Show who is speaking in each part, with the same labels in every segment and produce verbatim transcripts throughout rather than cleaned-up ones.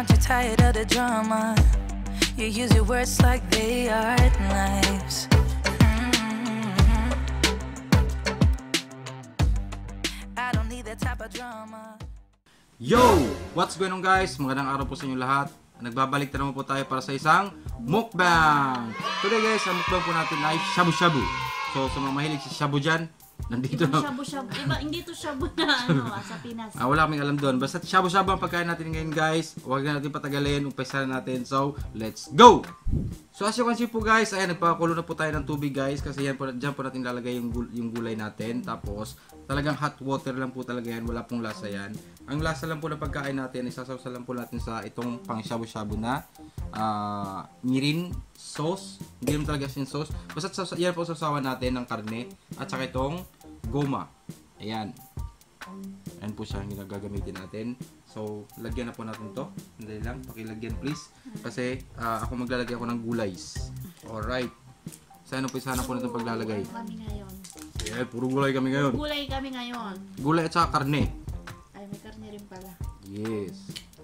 Speaker 1: Aren't you tired of the drama? You use your words like they are knives. Mm-hmm. I don't need that type of drama.
Speaker 2: Yo! What's going on guys? Magandang araw po sa inyo lahat. Nagbabalik na naman po tayo para sa isang mukbang. Today guys, ang mukbang po natin ay shabu-shabu. So sa mga mahilig sa shabu dyan, nandito
Speaker 3: Ibang
Speaker 2: na.
Speaker 3: shabu-shabu. Iba, hindi to shabu na ano, ah, sa Pinas.
Speaker 2: Ah, wala kaming alam doon. Basta shabu-shabu ang pagkain natin ngayon guys. Huwag na natin patagalin. Umpisa na natin. So, let's go! So as you can see po guys, ayan, nagpakulo na po tayo ng tubig guys. Kasi yan po, dyan po natin lalagay yung, gul yung gulay natin. Tapos, talagang hot water lang po talaga yan. Wala pong lasa yan. Ang lasa lang po ng pagkain natin, isasawsa lang po natin sa itong pang shabu-shabu na uh, mirin sauce. Hindi naman talaga sin sauce. Basta yan po sasawan natin ng karne. At saka itong goma. Ayan. Ayan po siya ang ginagagamitin natin. So, lagyan na po natin to. Hindi lang. Pakilagyan please. Kasi uh, ako maglalagay ako ng gulays. Alright. So, ano po sana po natin paglalagay?
Speaker 3: Kami ngayon.
Speaker 2: Yeah, puro gulay kami ngayon.
Speaker 3: Gulay kami ngayon.
Speaker 2: Gulay at saka karne.
Speaker 3: Ay, may karne rin pala.
Speaker 2: Yes.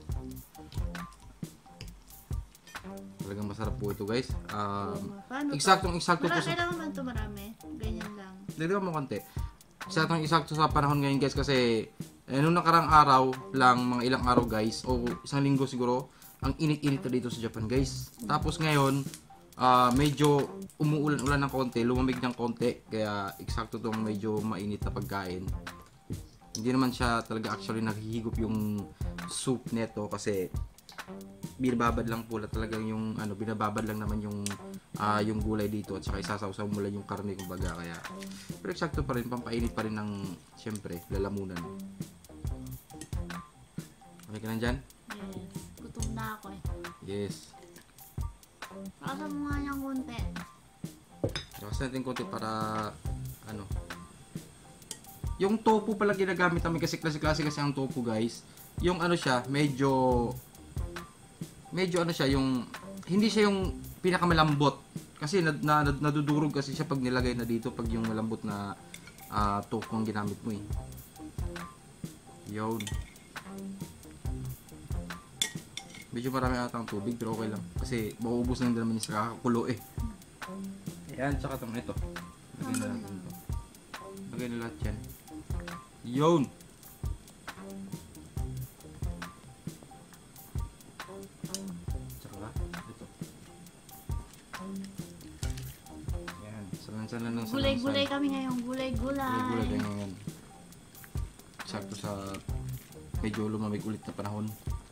Speaker 2: Talagang masarap po ito guys. Um,
Speaker 3: Paano
Speaker 2: eksaktong eksakto po
Speaker 3: Marami
Speaker 2: sa...
Speaker 3: lang naman ito, marami. Ganyan lang.
Speaker 2: Dito mo konti. Eksaktong eksakto sa panahon ngayon guys kasi eh, nung nakarang araw lang, mga ilang araw guys, o isang linggo siguro, ang init-init na dito sa Japan guys. Tapos ngayon, uh, medyo umuulan-ulan ng konti, lumamig ng konti, kaya eksakto itong medyo mainit na pagkain. Hindi naman siya talaga actually naghihigop yung soup neto kasi binababad lang po talagang yung ano, binababad lang naman yung uh, yung gulay dito at saka isasawsaw mo lang yung karne kumbaga, kaya pero eksakto pa rin, pampainit pa rin ng siyempre lalamunan. Okay ka na dyan?
Speaker 3: Yes. Gutom na ako eh.
Speaker 2: Yes.
Speaker 3: Pakasama mo nga niyang konti.
Speaker 2: Kasi natin konti para ano, yung tofu pala ginagamit namin kasi klase-klase kasi ang tofu guys. Yung ano siya, medyo medyo ano siya, yung hindi siya yung pinakamalambot. Kasi nad, na, nad, nadudurog kasi siya pag nilagay na dito pag yung malambot na uh, tofu ang ginamit mo eh. Yun. Medyo marami ata ang tubig pero okay lang. Kasi mauubos na din naman yung sa kakakulo eh. Ayan, tsaka itong ito. Lagay na natin ito. Lagay na lahat yan. Yun! Tsaka ito. Ayan. Salan-salan lang.
Speaker 3: Gulay-gulay kami ngayon. Gulay-gulay.
Speaker 2: Gulay-gulay tayo ngayon. Sakto sa medyo lumamig ulit na panahon.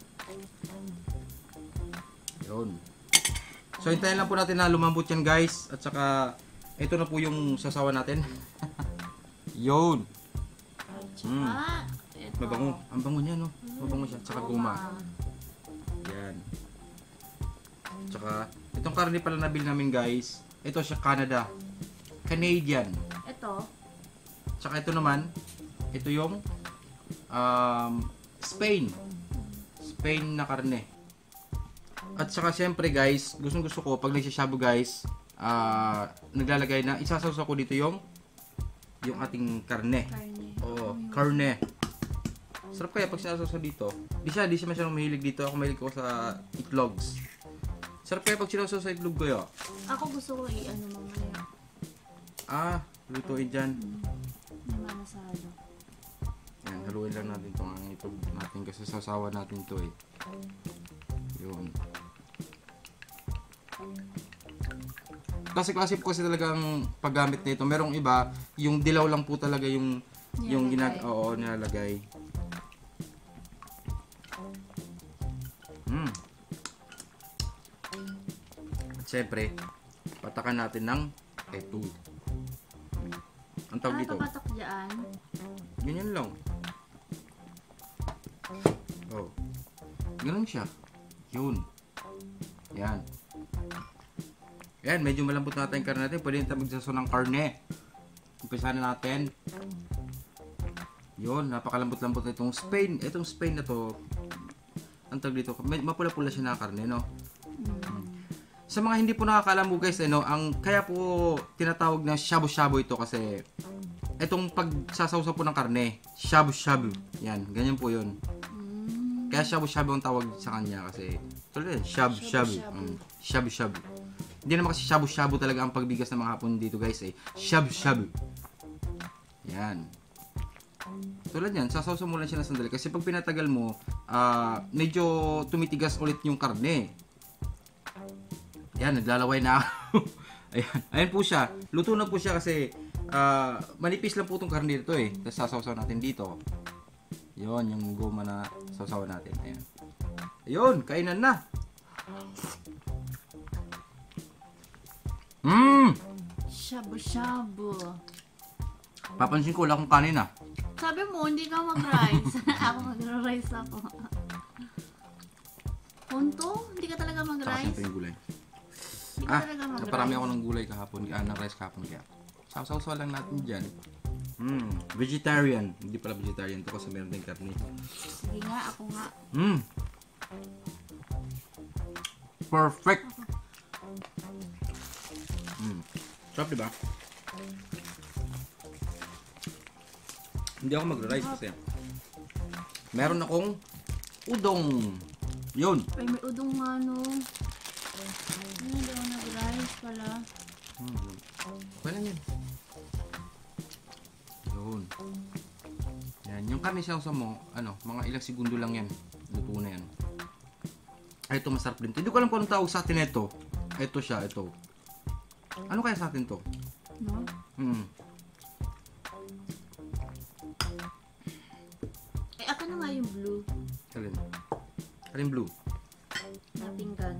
Speaker 2: Yun. So, hintayin lang po natin na lumambot yan guys. At saka, ito na po yung sasawa natin. Yun.
Speaker 3: Tsaka,
Speaker 2: Mm.
Speaker 3: ito.
Speaker 2: Mabango. Ang bango niya, no? Mabango siya. Tsaka guma. Yan. Tsaka, itong karne pala nabili namin guys. Ito siya Canada. Canadian.
Speaker 3: Ito.
Speaker 2: Tsaka ito naman, ito yung um, Spain. Spain na karne. At saka siyempre guys, gustong gusto ko pag nagsishabu guys, uh, naglalagay na, isasawsaw ko dito yung yung ating karne.
Speaker 3: Karne.
Speaker 2: Oo, karne. Sarap kaya pag sinasawsaw dito. Di siya, di siya masyadong mahilig dito. Ako mahilig ko sa itlogs. Sarap kaya pag sinasawsaw sa itlog ko yun.
Speaker 3: Ako gusto ko i-ano mamaya.
Speaker 2: Ah, lutuin dyan.
Speaker 3: Hindi manasado.
Speaker 2: Yan, haluin lang natin itong ang itlog natin kasi sasawa natin to eh. Yun. Klase-klase po kasi talagang paggamit nito. Merong iba, yung dilaw lang po talaga yung yung ginag oo, nilalagay. Mm. At syempre, patakan natin ng eto. Ang tawag
Speaker 3: Ah,
Speaker 2: dito.
Speaker 3: papatak dyan.
Speaker 2: Ganyan lang. Oh. Ganun siya. Yun. Yan. Yan, medyo malambot na natin yung karne natin. Pwede natin magsasaw ng karne. Umpisahan na natin. Yun, napakalambot-lambot na itong Spain. Itong Spain na to, ang tawag dito, mapula-pula siya na karne, no? Hmm. Sa mga hindi po nakakaalam po guys, ano, ang kaya po tinatawag na shabu-shabu ito kasi itong pagsasawsaw po ng karne, shabu-shabu. Yan, ganyan po yun. Kaya shabu-shabu ang tawag sa kanya kasi tuloy shabu-shabu.
Speaker 3: Shabu-shabu.
Speaker 2: Mm, shabu-shabu. Hindi naman kasi shabu-shabu talaga ang pagbigas ng mga Hapon dito guys eh. Shabu-shabu. Yan. Tulad yan, sasawsaw mo lang siya ng sandali kasi pag pinatagal mo, ah, medyo tumitigas ulit yung karne. Yan, naglalaway na ako. Ayan, ayan po siya. Luto na po siya kasi ah, manipis lang po itong karne dito eh. Tapos sasawsaw natin dito. Yon, yung goma na sawsawan natin. Ayan. Ayun, kainan na. Mmm!
Speaker 3: Shabu-shabu.
Speaker 2: Papansin ko, wala akong kanin ah.
Speaker 3: Sabi mo, hindi ka mag-rice. Ako mag-rice ako. Punto? Hindi ka talaga
Speaker 2: Saka
Speaker 3: mag-rice?
Speaker 2: siyempre yung gulay.
Speaker 3: Hindi ka
Speaker 2: Ah,
Speaker 3: talaga mag-rice?
Speaker 2: naparami ako ng gulay kahapon. Ah, ng rice kahapon kaya. Sawsaw lang natin dyan. Mmm, vegetarian. Hindi pala vegetarian to kasi meron din karne.
Speaker 3: Sige nga, ako nga.
Speaker 2: Mmm. Perfect. Mmm. Sarap diba? Hindi ako magra-rice kasi meron akong udong. Yun.
Speaker 3: Ay, may udong nga, no. Ano, hindi ako nag-rice pala.
Speaker 2: Hmm. Okay lang yun. Yun. Yan. Yung karne sawsaw mo, ano, mga ilang segundo lang yan. Luto na yan. Ay, ito masarap din. Hindi ko alam kung anong tawag sa atin ito. Ito siya, ito. Ano kaya sa atin to?
Speaker 3: No?
Speaker 2: Hmm.
Speaker 3: Eh, ako na nga yung blue.
Speaker 2: Alin? Alin blue?
Speaker 3: Na pinggan.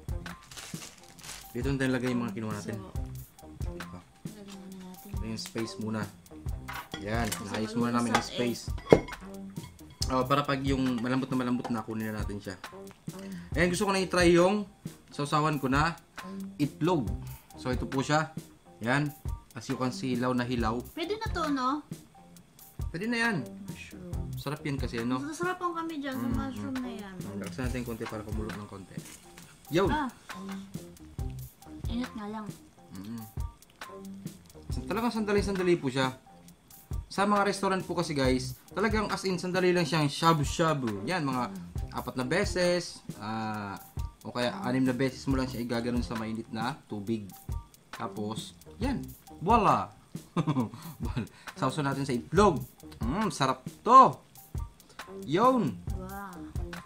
Speaker 2: Dito na lagay yung mga kinuha natin.
Speaker 3: So,
Speaker 2: Diba?
Speaker 3: lalagyan na natin.
Speaker 2: Ito yung space muna. Yan,
Speaker 3: Kasi
Speaker 2: naayos muna namin yung
Speaker 3: malusat eh.
Speaker 2: space. Oh, para pag yung malambot na malambot na, kunin na natin siya. Ayan, gusto ko na i-try yung sausawan ko na itlog. So, ito po siya. Yan. As you can see, hilaw na hilaw.
Speaker 3: Pwede na to, no?
Speaker 2: Pwede na yan.
Speaker 3: Mushroom.
Speaker 2: Sarap yan kasi, ano?
Speaker 3: Masasarapan kami dyan sa mushroom na yan.
Speaker 2: Laksan natin yung konti para kumulot ng konti. Yo!
Speaker 3: Ah. Init nga lang.
Speaker 2: Mm. Talagang sandali-sandali po siya. Sa mga restaurant po kasi guys, talagang as in sandali lang siyang shabu-shabu. Yan, mga apat na beses, ah, o kaya anim na beses mo lang siya igaganon sa mainit na tubig. Tapos, yan, voila! Sauso natin sa itlog. Mm, sarap to! Yun!
Speaker 3: Wow.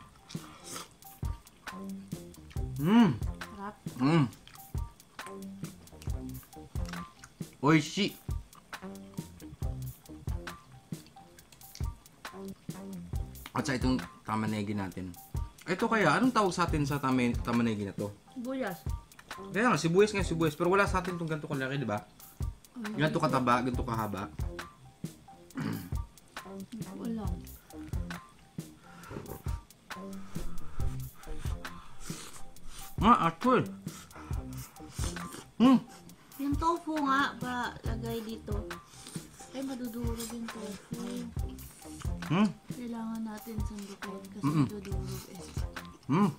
Speaker 2: Mm,
Speaker 3: Sarap.
Speaker 2: mm. Oishi! At sa itong tamanegi natin. Ito kaya, anong tawag sa atin sa tama tamanegi na to?
Speaker 3: Buyas.
Speaker 2: Kaya nga, sibuyas nga sibuyas. Pero wala sa atin itong ganito kalaki, di ba? Ganito kataba, ganito kahaba.
Speaker 3: Wala.
Speaker 2: Ah, actual. Hmm.
Speaker 3: Yung tofu nga, pa lagay dito. Ay, madudurog yung tofu.
Speaker 2: Hmm.
Speaker 3: Kailangan natin sandukot kasi
Speaker 2: Mm-mm.
Speaker 3: madudurog eh.
Speaker 2: Hmm.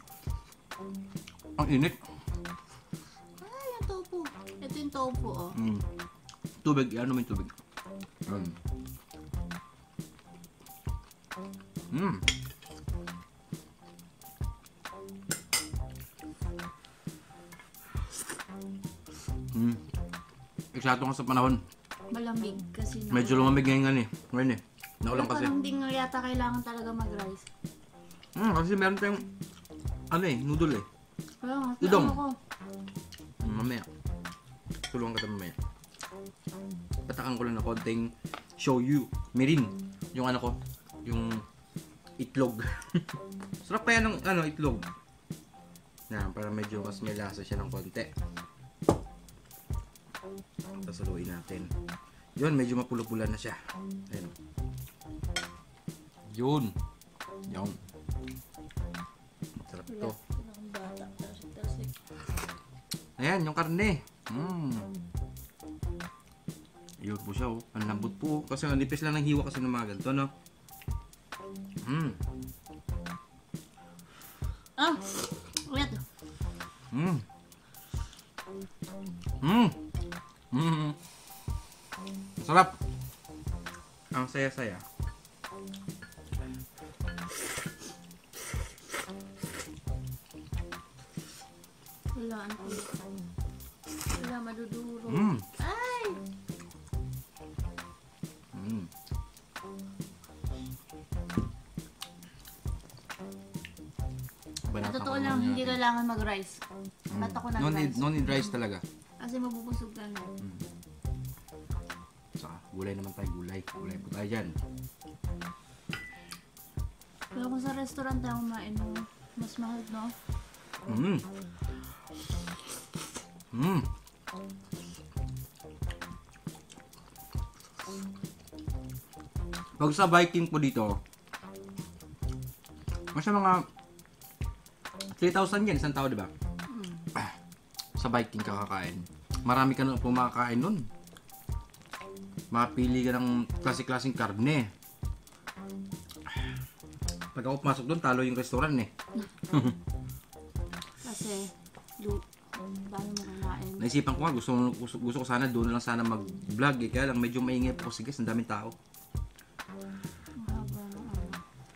Speaker 2: Ang init.
Speaker 3: Ay, yung tofu. Ito yung tofu, oh.
Speaker 2: Hmm. Tubig, ano mo yung tubig? Hmm. Hmm. Hmm. Eksakto nga sa panahon.
Speaker 3: Malamig kasi na.
Speaker 2: Medyo lumamig ngayon eh. Ngayon eh. Naulan kasi.
Speaker 3: Parang hindi nga yata kailangan talaga mag-rice.
Speaker 2: Hmm, kasi meron tayong ano eh, noodle eh.
Speaker 3: Kaya nga,
Speaker 2: Udong.
Speaker 3: ano ko.
Speaker 2: Hmm, mamaya. Tulungan kita mamaya. Patakan ko lang na konting shoyu, mirin. Yung ano ko, yung itlog. Sarap pa yan ng ano, itlog. Yan, para medyo mas may lasa siya ng konti. Tapos haluin natin. Yun, medyo mapula-pula na siya. Ayun. Yun. Yun. Sarap to.
Speaker 3: Ang bata, tasik-tasik.
Speaker 2: Ayan, yung karne. Mm. Yun po siya, oh. Ang lambot po. Kasi ang nipis lang ng hiwa kasi ng mga ganito, no? Mm.
Speaker 3: Ah! Ulit.
Speaker 2: Mm. Mm. Mm. Sarap. Ang saya-saya.
Speaker 3: Wala, ano. Wala, maduduro.
Speaker 2: Mm.
Speaker 3: Ay!
Speaker 2: Mm.
Speaker 3: Sa totoo lang, hindi kailangan mag-rice. Ba't ako
Speaker 2: No need,
Speaker 3: nag-rice?
Speaker 2: no need rice talaga.
Speaker 3: Kasi mabubusog ka na.
Speaker 2: Saka, gulay naman tayo, gulay. Gulay po tayo dyan.
Speaker 3: Pero kung sa restaurant tayo kumain mo, mas mahal, no?
Speaker 2: Mm. Mm. Pag sa Viking po dito, masya mga three thousand yan, isang tao, di ba? Ah, sa Viking kakakain. Marami ka na po makakain nun. Mapili ka ng klase-klaseng karne. Pag ako pumasok doon, talo yung restaurant eh.
Speaker 3: Kasi, do, dami mo kumain.
Speaker 2: Naisipan ko nga, gusto, gusto, gusto ko sana doon lang sana mag-vlog eh. Kaya lang medyo maingay po kasi guys, ang daming tao.
Speaker 3: Ang haba ng ano.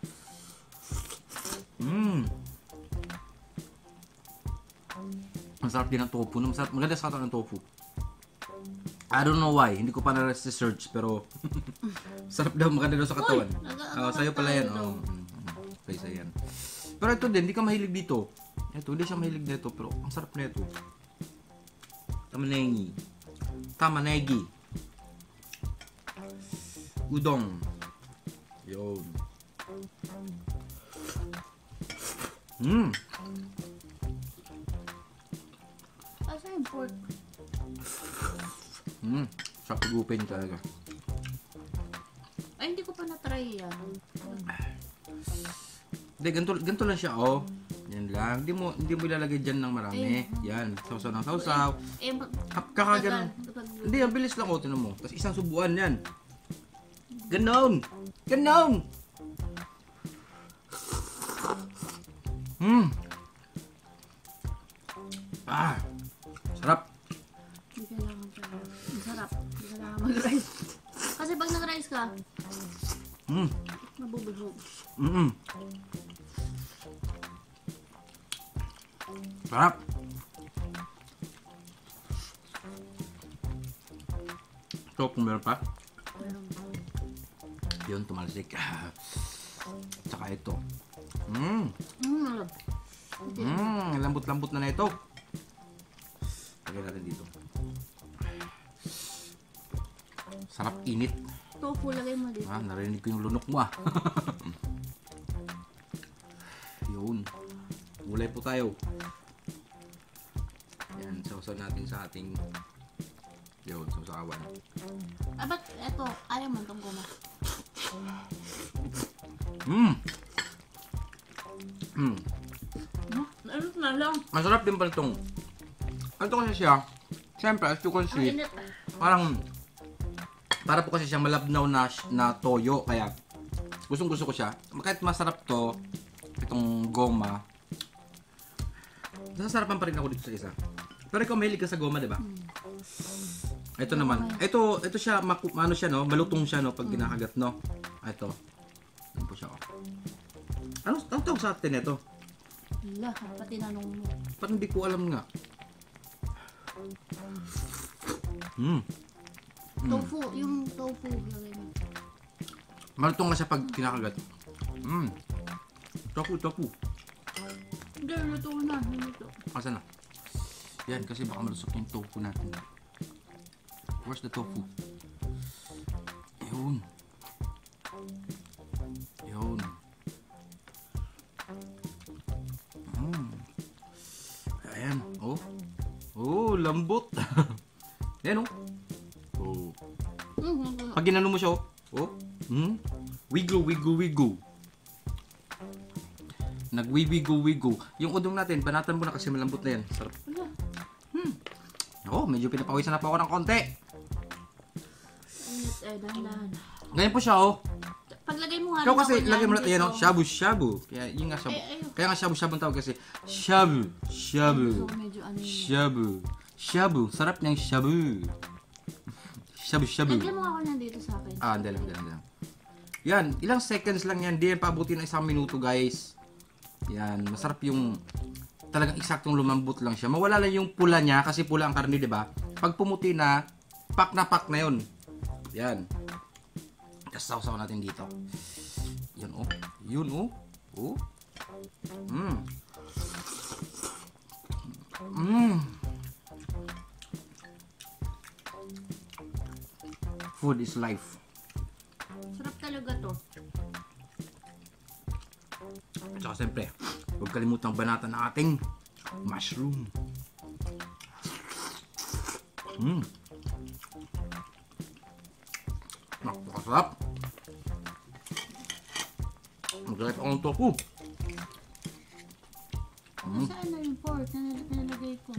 Speaker 2: Mmm. Masarap din ang tofu. No? Masarap, maganda sa katawan ng tofu. I don't know why. Hindi ko pa na-research pero sarap daw, maganda daw sa katawan.
Speaker 3: Uy, nag-
Speaker 2: Oh, sa'yo pala yan.
Speaker 3: daw.
Speaker 2: Oh. Okay, sa'yo yan. Pero ito din, hindi ka mahilig dito. Ito, hindi siya mahilig dito pero ang sarap na ito. Tamanegi. Tamanegi. Udong. Yun. Mmm.
Speaker 3: Kasi yung pork.
Speaker 2: Mmm. Sarap higupin talaga.
Speaker 3: Ay, hindi ko pa na-try yan.
Speaker 2: Hindi, ganito, ganito lang siya, oh. Yan lang. Hindi mo, hindi mo ilalagay dyan ng marami. Yan. Sausaw ng sausaw.
Speaker 3: Eh, ma-
Speaker 2: Hap, kakagan.
Speaker 3: kapag-
Speaker 2: Hindi, ang bilis lang, oh. Tinan mo. Tapos isang subuan yan. Ganon. Ganon. Hmm. Ah. Sarap.
Speaker 3: Hindi kailangan pa. Ang sarap. Hindi kailangan mag-rice. Kasi pag nag-rice ka,
Speaker 2: Hmm.
Speaker 3: mabubusog.
Speaker 2: Mm-mm. Sarap. Ito, kung meron pa. Yun, tumalsik. Tsaka ito. Mmm.
Speaker 3: Mm.
Speaker 2: Mmm. Lambot-lambot na na ito. Lagyan natin dito. Sarap init.
Speaker 3: Tofu, lagay mo dito.
Speaker 2: Ah, narinig ko yung lunok mo ah. Yun. Gulay po tayo. Yan, sausaw natin sa ating yun, sausawan.
Speaker 3: Ah, ba't eto? Ayaw mo itong goma.
Speaker 2: Mmm! Mmm.
Speaker 3: Ano? Ano na lang?
Speaker 2: Masarap din pala itong. Ito kasi siya, siyempre, as you can
Speaker 3: Ang
Speaker 2: see,
Speaker 3: init.
Speaker 2: parang, para po kasi siya malabnaw na, na toyo, kaya gustong gusto ko siya. Kahit masarap to, itong goma, nasasarapan pa rin ako dito sa isa. Pero ikaw mahilig ka sa goma, di ba? Ito naman. Ito, ito siya, maku, ano siya, no? Malutong siya, no? Pag kinakagat, no? Ito. Ano po siya, oh. Ano, ang tawag sa atin ito?
Speaker 3: Wala, pati nanong mo.
Speaker 2: Parang hindi ko alam nga. Hmm.
Speaker 3: Tofu, yung tofu, lagay mo.
Speaker 2: Malutong nga siya pag kinakagat. Hmm. Tofu, tofu.
Speaker 3: Hindi, luto na. Luto.
Speaker 2: Asan na? Yan, kasi baka malusok yung tofu natin. Where's the tofu? Yun. Yun. Mm. Ayan. Oh. Oh, lambot. Ayan oh. Oh.
Speaker 3: Mm-hmm.
Speaker 2: Pag ginano mo siya oh. Oh. Hmm. Wiggle, wiggle, wiggle. Nag-wiggle-wiggle. Yung udong natin, banatan mo na kasi malambot na yan. Sarap.
Speaker 3: Wala.
Speaker 2: Hmm. Oo, medyo pinapawisan na pa ako ng konti.
Speaker 3: Init, eh, dahan-dahan.
Speaker 2: Ganyan po siya, oh.
Speaker 3: Paglagay mo nga
Speaker 2: Ikaw
Speaker 3: rin
Speaker 2: kasi,
Speaker 3: ako
Speaker 2: lagay mo na,
Speaker 3: dyan
Speaker 2: yan, oh,
Speaker 3: dito.
Speaker 2: shabu-shabu. Kaya, yun nga, shabu.
Speaker 3: Eh, ayun.
Speaker 2: Kaya nga, shabu-shabu ang tawag kasi. Shabu. Shabu.
Speaker 3: So, medyo ano yun.
Speaker 2: Shabu. Shabu. Sarap niyang shabu. Shabu-shabu.
Speaker 3: Lagyan mo nga ako nandito sa akin.
Speaker 2: Ah, hindi lang, hindi lang, hindi lang. Yan, ilang seconds lang yan. Hindi yan paabuti ng isang minuto, guys. Yan, masarap yung talagang eksaktong lumambot lang siya. Mawala lang yung pula niya kasi pula ang karne, di ba? Pag pumuti na, pak na pak na yun. Yan. Kasaw-saw natin dito. Yun oh. Yun oh. Oh. Mm. Mm. Food is life.
Speaker 3: Sarap talaga to.
Speaker 2: At saka siyempre, huwag kalimutang banatan ng ating mushroom. Mm. Napakasarap. Magalit akong tofu. Mm.
Speaker 3: Saan na yung pork na nal- nalagay ko?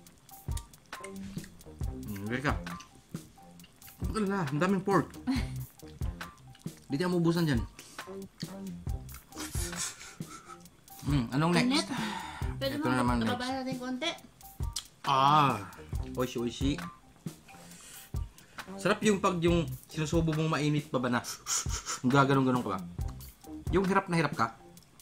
Speaker 2: Hindi ka. Wala, ang daming pork. Hindi tayo mabubusan dyan. Hmm, anong next?
Speaker 3: Init. Pwede
Speaker 2: Ito
Speaker 3: mo
Speaker 2: na naman
Speaker 3: nababa
Speaker 2: next.
Speaker 3: natin konti.
Speaker 2: Ah, oishi oishi. Sarap yung pag yung sinusubo mong mainit pa ba na gaganon-ganon ka ba? Yung hirap na hirap ka.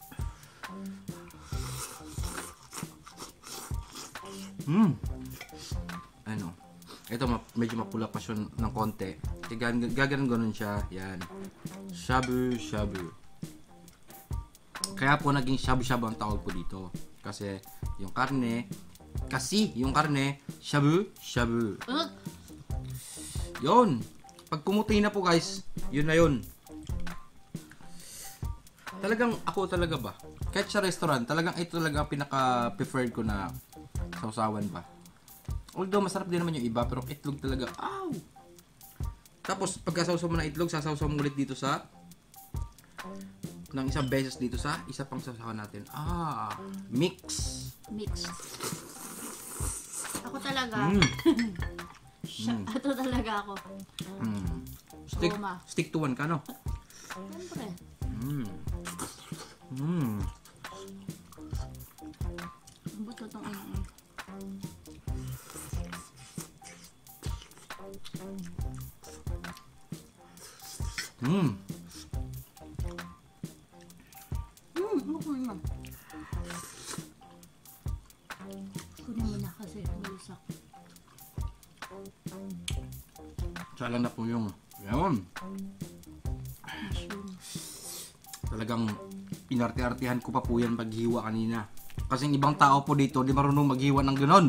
Speaker 2: Hmm. Ano? Ito ma- medyo mapula pa siya ng konti. Gaganon-ganon siya. Yan. Shabu shabu. Kaya po naging shabu-shabu ang tawag po dito. Kasi yung karne, kasi yung karne, shabu-shabu.
Speaker 3: Uh,
Speaker 2: Yun. Pag kumuti na po guys, yun na yun. Talagang ako talaga ba? Kahit sa restaurant, talagang ito talaga ang pinaka-preferred ko na sausawan ba. Although masarap din naman yung iba, pero itlog talaga. Ow! Tapos pagkasawsaw mo ng itlog, sasawsaw mo ulit dito sa ng isang beses dito sa isa pang sausawan natin. Ah, mix.
Speaker 3: mix. Ako talaga.
Speaker 2: Mm.
Speaker 3: Siya, ito talaga ako.
Speaker 2: Mm. Stick,
Speaker 3: Goma.
Speaker 2: stick to one ka, no?
Speaker 3: Siyempre.
Speaker 2: Mm. Mm.
Speaker 3: Buto tong ano.
Speaker 2: Mm.
Speaker 3: Hmm, okay na. Kunin mo na kasi bulusak.
Speaker 2: Sala na po yung yun.
Speaker 3: Mushroom.
Speaker 2: Talagang inarte-artehan ko pa po yan paghiwa kanina. Kasi yung ibang tao po dito di marunong maghiwa ng ganon.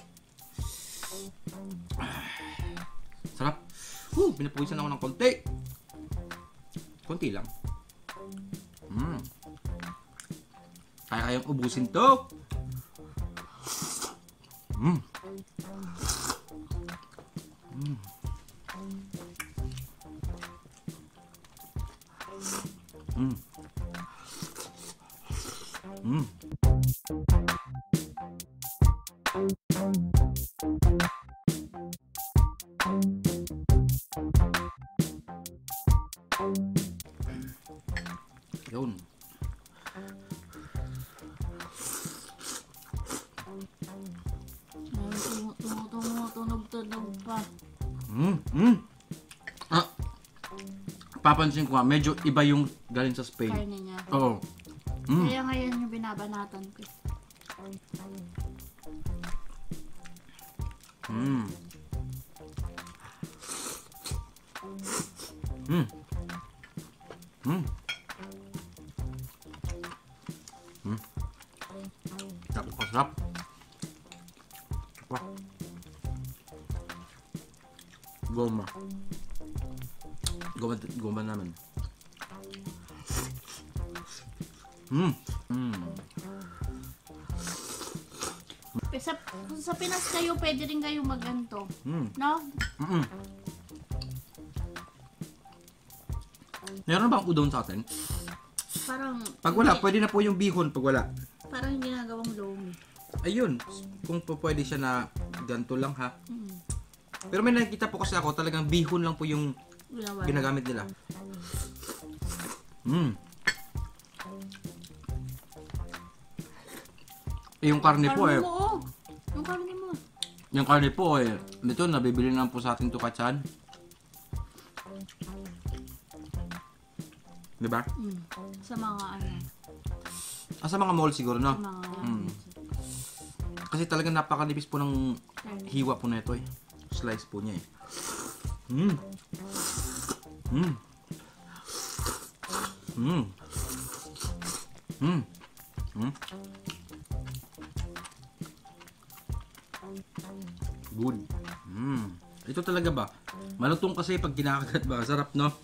Speaker 2: Sarap. Huh, pinapuwisan ako ng konti. Konti lang. Mm. Kaya kayang ubusin to. Mm. Mm. Mm. Mm. Yun.
Speaker 3: Ay, tumu- tumu- tumutunog-tunog pa.
Speaker 2: Mm. Mm. Ah. Papansin ko nga, medyo iba yung galing sa Spain.
Speaker 3: Karne niya.
Speaker 2: Oo. Mm.
Speaker 3: Kaya ngayon yung binabanatan ko.
Speaker 2: Mm. Mm. Mm. Mm. Napakasarap. Wah. Goma. Goma, goma naman. Mm. Mm.
Speaker 3: Sa, kung sa Pinas kayo, pwede rin kayo mag-anto.
Speaker 2: Mm.
Speaker 3: No?
Speaker 2: Mm. Meron bang udon sa atin?
Speaker 3: Parang...
Speaker 2: Pag wala,
Speaker 3: hindi-
Speaker 2: pwede na po yung bihon pag wala.
Speaker 3: Parang ginagawang lomi.
Speaker 2: Ayun, kung po pwede siya na ganito lang ha.
Speaker 3: Mm.
Speaker 2: Pero may nakikita po kasi ako, talagang bihon lang po yung
Speaker 3: Ginawa.
Speaker 2: ginagamit nila. Mm. Eh, yung karne po eh.
Speaker 3: Karne mo, oh. Yung karne mo.
Speaker 2: Yung karne po eh. Dito, nabibili na po sa ating tukatsan. Diba?
Speaker 3: Mm. Sa mga ano.
Speaker 2: Ah, sa mga mall siguro, no?
Speaker 3: Sa mga...
Speaker 2: Mm. Kasi talagang napakanipis po ng hiwa po na ito eh. Slice po niya eh. Mmm. Mmm. Mmm. Mmm. Mmm. Good. Mmm. Ito talaga ba? Malutong kasi pag kinakagat ba. Sarap, no?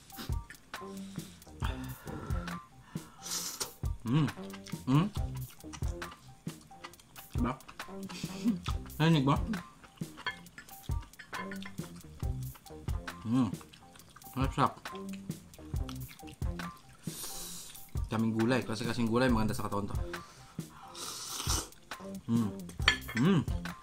Speaker 2: Mmm. Mmm. Diba? Narinig ba? Mmm. Sarap. Kaming gulay. Kasi kasing gulay maganda sa katawan to. Mmm. Mmm.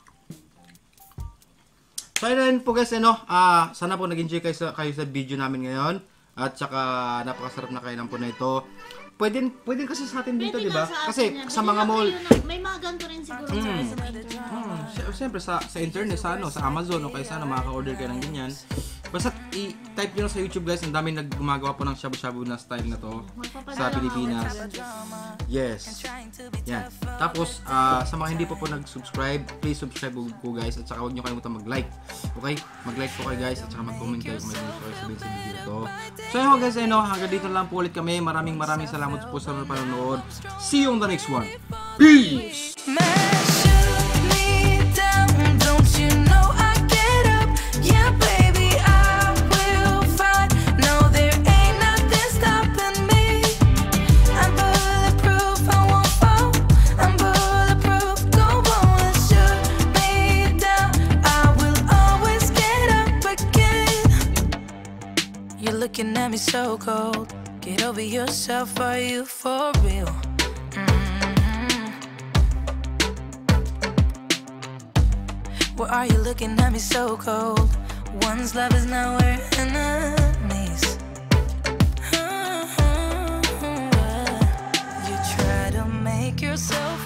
Speaker 2: So ayun po guys, ano, ah, sana po nag-enjoy kayo sa, kayo sa video namin ngayon. At saka napakasarap na kainan po na ito. Pwede, pwede kasi sa atin dito, di ba? Kasi sa mga mall,
Speaker 3: may mga ganito rin siguro
Speaker 2: Mm.
Speaker 3: sa internet.
Speaker 2: Hmm, sy- siyempre sa sa internet, sa ano, sa Amazon o kaya sana makaka-order kayo ng ganyan. Basta i-type nyo sa YouTube guys, ang daming naggumagawa po ng shabu-shabu na style na to sa Pilipinas. Yes. Yan. Tapos ah, sa mga hindi po po nag-subscribe, please subscribe po guys at saka huwag nyo kalimutan mag-like. Okay? Mag-like po kayo guys at saka mag-comment kayo kung may gusto kayo sabihin sa video to. So yun guys, ano, hanggang dito lang po ulit kami. Maraming maraming salamat po sa panonood. See you on the next one. Peace!
Speaker 1: Looking at me so cold. Get over yourself, are you for real? Mm-hmm. Why are you looking at me so cold? One's love is now we're enemies. Mm-hmm. You try to make yourself